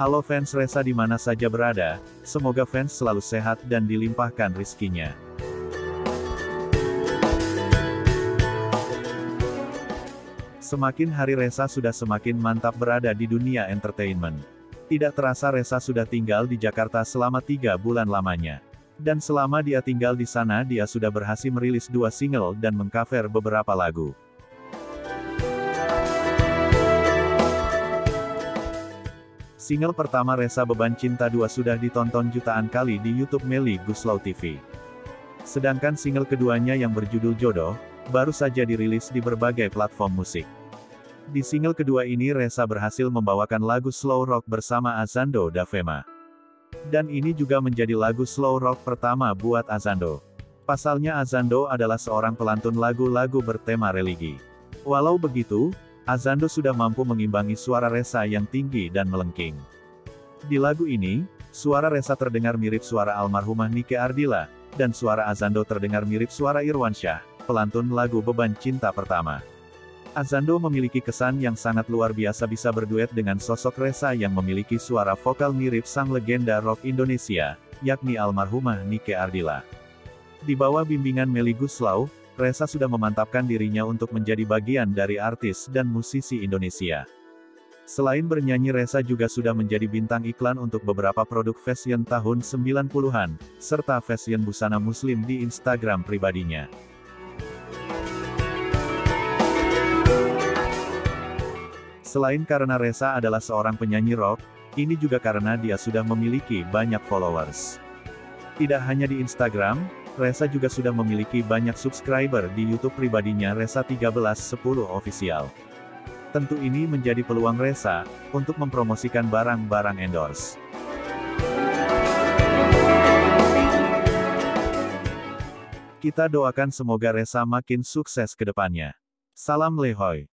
Halo fans Resa di mana saja berada, semoga fans selalu sehat dan dilimpahkan rizkinya. Semakin hari Resa sudah semakin mantap berada di dunia entertainment. Tidak terasa Resa sudah tinggal di Jakarta selama 3 bulan lamanya. Dan selama dia tinggal di sana dia sudah berhasil merilis 2 single dan mengcover beberapa lagu. Single pertama Resa Beban Cinta 2 sudah ditonton jutaan kali di YouTube Melly Goeslaw TV. Sedangkan single keduanya yang berjudul Jodoh, baru saja dirilis di berbagai platform musik. Di single kedua ini Resa berhasil membawakan lagu slow rock bersama Azando da Fema. Dan ini juga menjadi lagu slow rock pertama buat Azando. Pasalnya Azando adalah seorang pelantun lagu-lagu bertema religi. Walau begitu, Azando sudah mampu mengimbangi suara Resa yang tinggi dan melengking. Di lagu ini, suara Resa terdengar mirip suara almarhumah Nike Ardila, dan suara Azando terdengar mirip suara Irwansyah, pelantun lagu Beban Cinta pertama. Azando memiliki kesan yang sangat luar biasa bisa berduet dengan sosok Resa yang memiliki suara vokal mirip sang legenda rock Indonesia, yakni almarhumah Nike Ardila. Di bawah bimbingan Melly Goeslaw, Resa sudah memantapkan dirinya untuk menjadi bagian dari artis dan musisi Indonesia. Selain bernyanyi Resa juga sudah menjadi bintang iklan untuk beberapa produk fashion tahun 90-an, serta fashion busana muslim di Instagram pribadinya. Selain karena Resa adalah seorang penyanyi rock, ini juga karena dia sudah memiliki banyak followers. Tidak hanya di Instagram, Resa juga sudah memiliki banyak subscriber di YouTube pribadinya Resa 1310 Official. Tentu ini menjadi peluang Resa untuk mempromosikan barang-barang endorse. Kita doakan semoga Resa makin sukses ke depannya. Salam Lehoy.